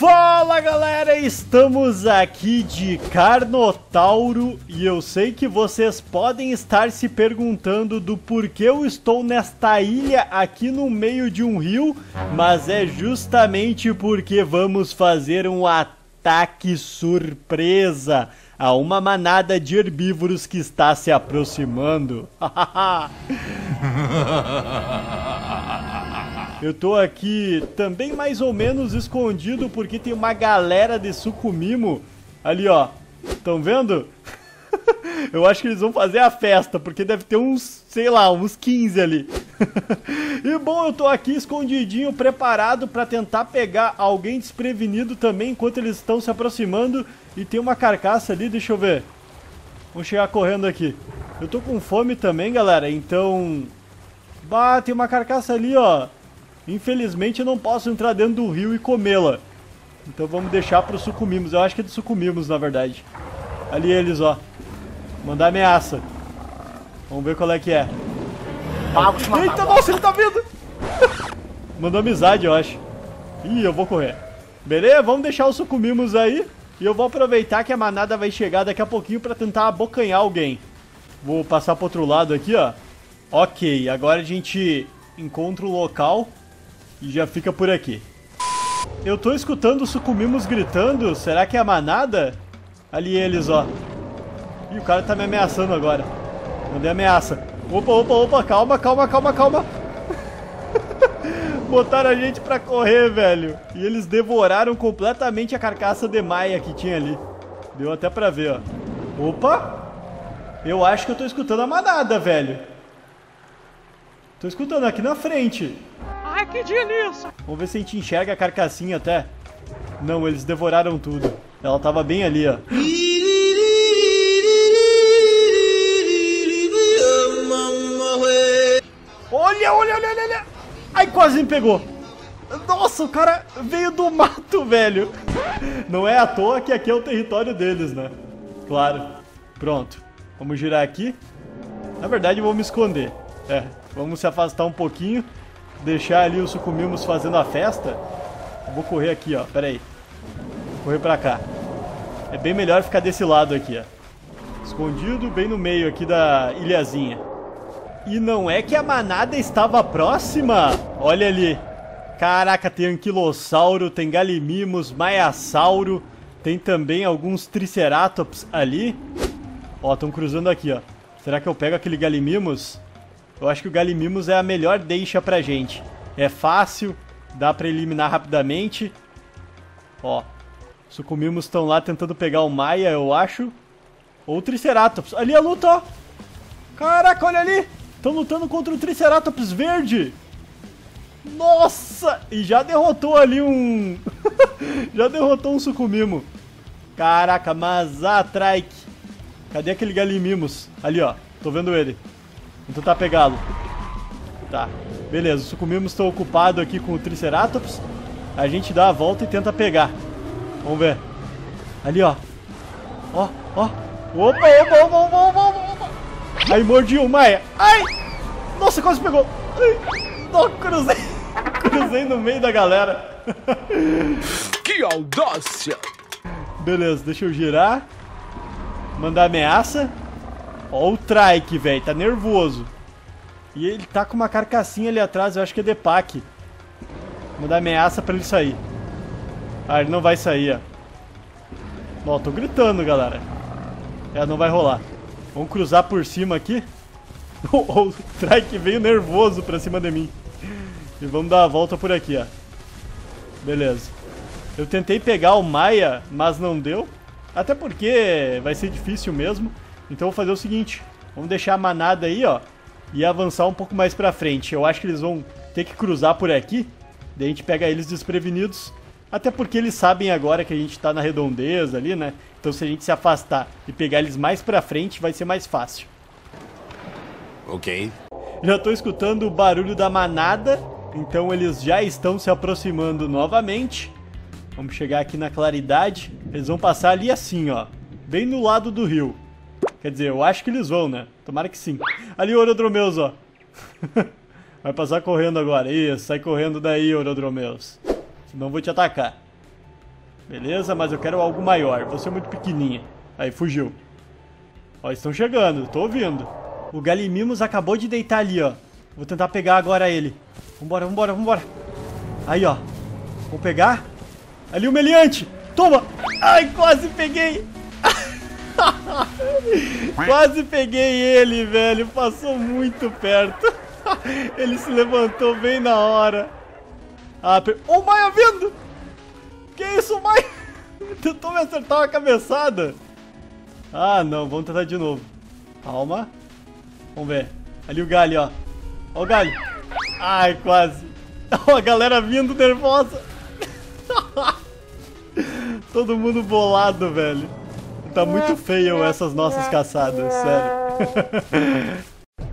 Fala galera, estamos aqui de Carnotauro e eu sei que vocês podem estar se perguntando do porquê eu estou nesta ilha aqui no meio de um rio, mas é justamente porque vamos fazer um ataque surpresa a uma manada de herbívoros que está se aproximando. Eu tô aqui também mais ou menos escondido porque tem uma galera de sucumimo ali, ó. Estão vendo? Eu acho que eles vão fazer a festa, porque deve ter uns, sei lá, uns 15 ali. E bom, eu tô aqui escondidinho, preparado pra tentar pegar alguém desprevenido também enquanto eles estão se aproximando. E tem uma carcaça ali, deixa eu ver. Vamos chegar correndo aqui. Eu tô com fome também, galera, então... Bah, tem uma carcaça ali, ó. Infelizmente eu não posso entrar dentro do rio e comê-la. Então vamos deixar para os sucumimos. Eu acho que é de sucumimos, na verdade. Ali eles, ó. Mandar ameaça. Vamos ver qual é que é. Eita, nossa, ele tá vindo. Mandou amizade, eu acho. Ih, eu vou correr. Beleza, vamos deixar os sucumimos aí. E eu vou aproveitar que a manada vai chegar daqui a pouquinho para tentar abocanhar alguém. Vou passar pro outro lado aqui, ó. Ok, agora a gente encontra o local e já fica por aqui. Eu tô escutando os sucumimos gritando. Será que é a manada? Ali eles, ó. Ih, o cara tá me ameaçando agora. Mandei ameaça. Opa, calma. Botaram a gente pra correr, velho. E eles devoraram completamente a carcaça de maia que tinha ali. Deu até pra ver, ó. Opa! Eu acho que eu tô escutando a manada, velho. Tô escutando aqui na frente. Ai, que delícia! Vamos ver se a gente enxerga a carcassinha até. Não, eles devoraram tudo. Ela tava bem ali, ó. Olha! Ai, quase me pegou. Nossa, o cara veio do mato, velho. Não é à toa que aqui é o território deles, né? Claro. Pronto. Vamos girar aqui. Na verdade, eu vou me esconder. Vamos se afastar um pouquinho. Deixar ali os sucumimos fazendo a festa. Eu vou correr aqui, ó. Pera aí. Vou correr pra cá. É bem melhor ficar desse lado aqui, ó. Escondido bem no meio aqui da ilhazinha. E não é que a manada estava próxima? Olha ali. Caraca, tem anquilossauro, tem galimimos, maiasauro. Tem também alguns triceratops ali. Ó, estão cruzando aqui, ó. Será que eu pego aquele galimimos? Eu acho que o galimimos é a melhor deixa pra gente. É fácil, dá pra eliminar rapidamente. Ó, sucumimos estão lá tentando pegar o maia, eu acho. Ou o triceratops. Ali a luta, ó. Caraca, olha ali. Estão lutando contra o triceratops verde. Nossa! E já derrotou ali um... já derrotou um sucumimo. Caraca, Mazatrike. Cadê aquele galimimos? Ali, ó. Tô vendo ele. Vou tentar pegá-lo. Tá, beleza, os sucumimos estão ocupados aqui com o triceratops. A gente dá a volta e tenta pegar. Vamos ver. Ali, ó. Ó. Opa. Aí, mordi o maia. Ai! Nossa, quase pegou. Ai. Não, cruzei no meio da galera. Que audácia! Beleza, deixa eu girar. Mandar ameaça. Ó o Trike, velho, tá nervoso. E ele tá com uma carcassinha ali atrás, eu acho que é Depac. Vou dar ameaça pra ele sair. Ah, ele não vai sair, ó. Ó, tô gritando, galera. Não vai rolar. Vamos cruzar por cima aqui. O Trike veio nervoso pra cima de mim. E vamos dar a volta por aqui, ó. Beleza. Eu tentei pegar o maia, mas não deu. Até porque vai ser difícil mesmo. Então eu vou fazer o seguinte, vamos deixar a manada aí, ó, e avançar um pouco mais pra frente. Eu acho que eles vão ter que cruzar por aqui, daí a gente pega eles desprevenidos, até porque eles sabem agora que a gente tá na redondeza ali, né? Então se a gente se afastar e pegar eles mais pra frente, vai ser mais fácil. Ok. Já tô escutando o barulho da manada, então eles já estão se aproximando novamente. Vamos chegar aqui na claridade, eles vão passar ali assim, ó, bem no lado do rio. Quer dizer, eu acho que eles vão, né? Tomara que sim. Ali o Orodromeus, ó. Vai passar correndo agora. Isso, sai correndo daí, Orodromeus. Senão eu vou te atacar. Beleza, mas eu quero algo maior. Você é muito pequenininha. Aí, fugiu. Ó, estão chegando. Tô ouvindo. O Galimimos acabou de deitar ali, ó. Vou tentar pegar agora ele. Vambora, vambora, vambora. Aí, ó. Vou pegar. Ali o meliante. Toma. Ai, quase peguei. Quase peguei ele, velho. Passou muito perto. Ele se levantou bem na hora. Ah, o Maia vindo. Que isso, Maia? Tentou me acertar uma cabeçada. Ah, não. Vamos tentar de novo. Calma. Vamos ver. Ali o galho, ó. Ó o galho. Ai, quase. Ó, a galera vindo nervosa. Todo mundo bolado, velho. Tá muito feio essas nossas caçadas, sério.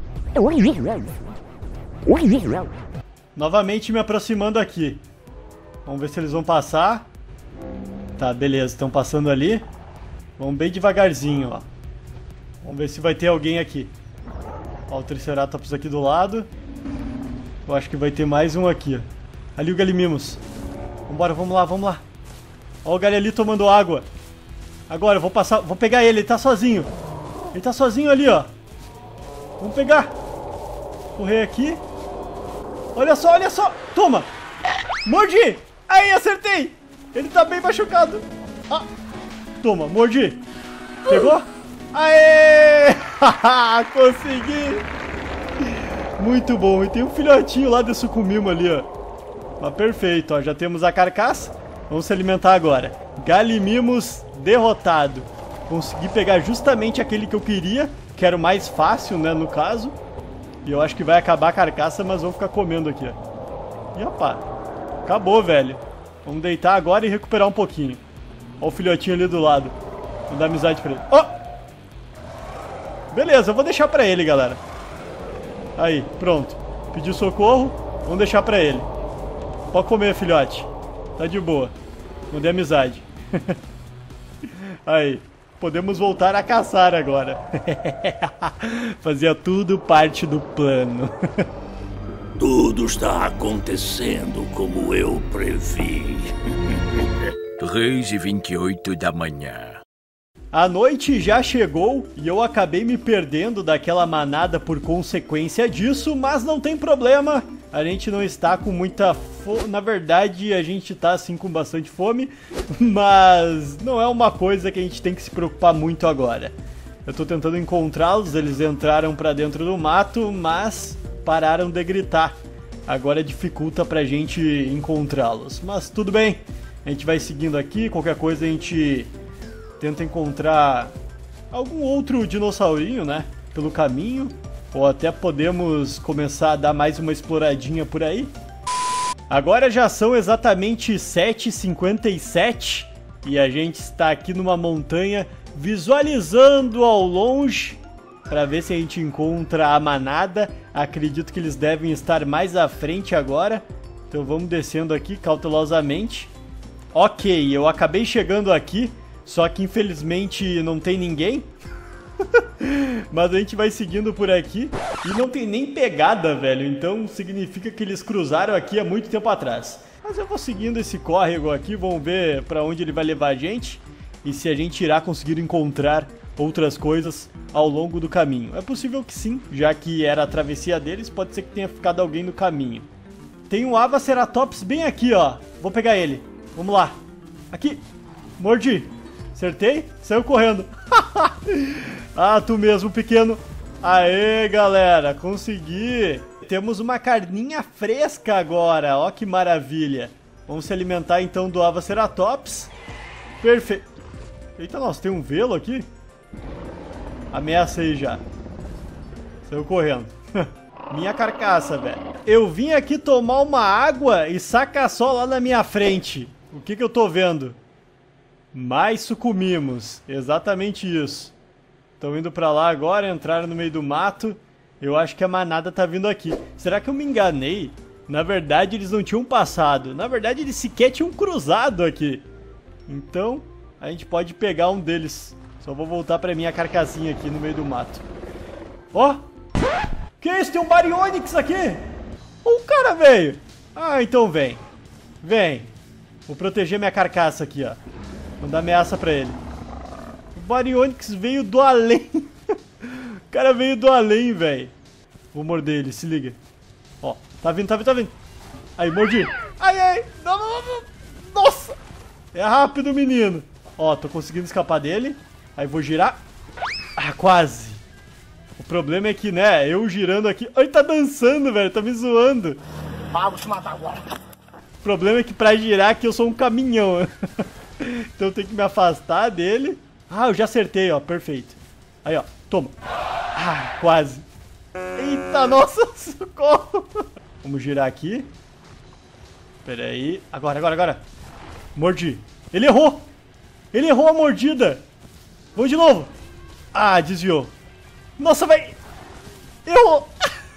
Novamente me aproximando aqui. Vamos ver se eles vão passar. Tá, beleza. Estão passando ali. Vamos bem devagarzinho, ó. Vamos ver se vai ter alguém aqui. Ó, o Triceratops aqui do lado. Eu acho que vai ter mais um aqui, ó. Ali o Galimimos. Vambora, vamos lá, vamos lá. Ó o Gali ali tomando água. Agora, eu vou passar, vou pegar ele, ele tá sozinho. Ele tá sozinho ali, ó. Vamos pegar. Correr aqui. Olha só, olha só. Toma. Mordi. Aí, acertei. Ele tá bem machucado. Ah. Toma, mordi. Pegou? Aê! Consegui. Muito bom. E tem um filhotinho lá de Sucumimo ali, ó. Mas perfeito, ó. Já temos a carcaça. Vamos se alimentar agora. Galimimos derrotado. Consegui pegar justamente aquele que eu queria, que era o mais fácil, né, no caso. E eu acho que vai acabar a carcaça, mas vamos ficar comendo aqui, ó. E opa, acabou, velho. Vamos deitar agora e recuperar um pouquinho. Ó o filhotinho ali do lado. Vou dar amizade pra ele. Ó! Beleza, eu vou deixar pra ele, galera. Aí, pronto. Pediu socorro, vamos deixar pra ele. Pode comer, filhote. Tá de boa. Mandei amizade. Aí, podemos voltar a caçar agora. Fazia tudo parte do plano. Tudo está acontecendo como eu previ. 3h28 da manhã. A noite já chegou e eu acabei me perdendo daquela manada por consequência disso, mas não tem problema. A gente não está com muita fome. Na verdade, a gente está assim com bastante fome, mas não é uma coisa que a gente tem que se preocupar muito agora. Eu estou tentando encontrá-los, eles entraram para dentro do mato, mas pararam de gritar. Agora dificulta pra gente encontrá-los, mas tudo bem. A gente vai seguindo aqui, qualquer coisa a gente tenta encontrar algum outro dinossaurinho, né, pelo caminho. Ou até podemos começar a dar mais uma exploradinha por aí. Agora já são exatamente 7h57 e a gente está aqui numa montanha visualizando ao longe para ver se a gente encontra a manada. Acredito que eles devem estar mais à frente agora. Então vamos descendo aqui cautelosamente. Ok, eu acabei chegando aqui, só que infelizmente não tem ninguém. Mas a gente vai seguindo por aqui e não tem nem pegada, velho. Então significa que eles cruzaram aqui há muito tempo atrás. Mas eu vou seguindo esse córrego aqui, vamos ver pra onde ele vai levar a gente e se a gente irá conseguir encontrar outras coisas ao longo do caminho. É possível que sim, já que era a travessia deles, pode ser que tenha ficado alguém no caminho. Tem um Avaceratops bem aqui, ó. Vou pegar ele. Vamos lá. Aqui. Mordi. Acertei? Saiu correndo. Ah, tu mesmo, pequeno. Aê, galera, consegui. Temos uma carninha fresca agora. Ó que maravilha. Vamos se alimentar então do Avaceratops. Perfeito. Eita, nossa, tem um velo aqui? Ameaça aí já. Saiu correndo. Minha carcaça, velho. Eu vim aqui tomar uma água e saca só lá na minha frente. O que eu tô vendo? Mais sucumimos. Exatamente isso. Estão indo pra lá agora, entraram no meio do mato. Eu acho que a manada tá vindo aqui. Será que eu me enganei? Na verdade, eles não tinham passado. Na verdade, eles sequer tinham cruzado aqui. Então, a gente pode pegar um deles. Só vou voltar pra minha carcassinha aqui no meio do mato. Ó! Que isso? Tem um Baryonyx aqui! O cara veio! Ah, então vem. Vem. Vou proteger minha carcaça aqui, ó. Vou dar ameaça pra ele. O Baryonyx veio do além. O cara veio do além, velho. Vou morder ele, se liga. Ó, tá vindo, tá vindo, tá vindo. Aí, mordi. Ai, ai. Não, não, não. Nossa. É rápido, menino. Ó, tô conseguindo escapar dele. Aí vou girar. Ah, quase. O problema é que, né, eu girando aqui... Ai, tá dançando, velho. Tá me zoando. Ah, vou te matar agora. O problema é que pra girar aqui eu sou um caminhão. Então eu tenho que me afastar dele. Ah, eu já acertei, ó. Perfeito. Aí, ó. Toma. Ah, quase. Eita, nossa, socorro. Vamos girar aqui. Pera aí. Agora, agora, agora. Mordi. Ele errou. Ele errou a mordida. Vamos de novo. Ah, desviou. Nossa, vai. Errou.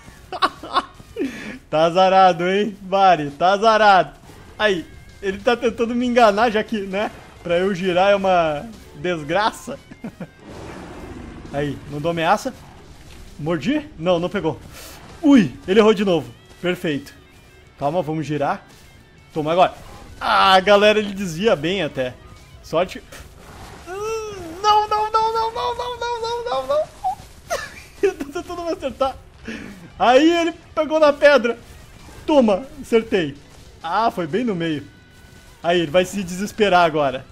Tá azarado, hein, Bari? Tá azarado. Aí, ele tá tentando me enganar, já que, né, pra eu girar é uma desgraça. Aí, mandou ameaça. Mordi? Não, não pegou. Ui, ele errou de novo. Perfeito. Calma, vamos girar. Toma agora. Ah, galera, ele desvia bem até. Sorte. Não, não, não, não, não, não, não, não, não, não. Ele tá tentando me acertar. Aí ele pegou na pedra. Toma, acertei. Ah, foi bem no meio. Aí, ele vai se desesperar agora.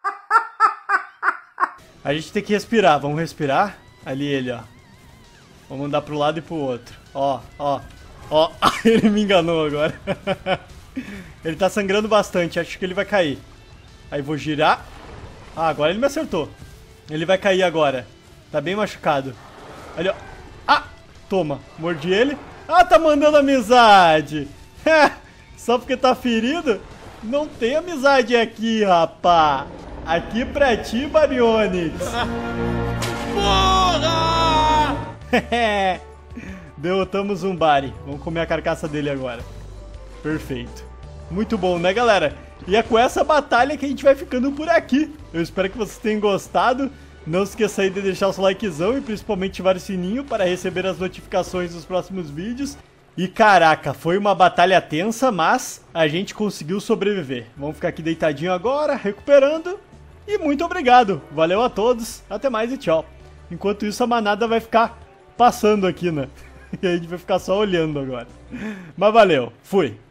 A gente tem que respirar, vamos respirar. Ali ele, ó. Vamos andar pro lado e pro outro. Ó, ó, ó. Ele me enganou agora. Ele tá sangrando bastante, acho que ele vai cair. Aí vou girar. Ah, agora ele me acertou. Ele vai cair agora. Tá bem machucado. Ali, ó. Ah, toma, mordi ele. Ah, tá mandando amizade. Só porque tá ferido? Não tem amizade aqui, rapá. Aqui pra ti, Baryonyx. Porra! Derrotamos um Bari. Vamos comer a carcaça dele agora. Perfeito. Muito bom, né, galera? E é com essa batalha que a gente vai ficando por aqui. Eu espero que vocês tenham gostado. Não se esqueça aí de deixar o seu likezão e principalmente ativar o sininho para receber as notificações dos próximos vídeos. E caraca, foi uma batalha tensa, mas a gente conseguiu sobreviver. Vamos ficar aqui deitadinho agora, recuperando. E muito obrigado. Valeu a todos. Até mais e tchau. Enquanto isso, a manada vai ficar passando aqui, né? E a gente vai ficar só olhando agora. Mas valeu. Fui.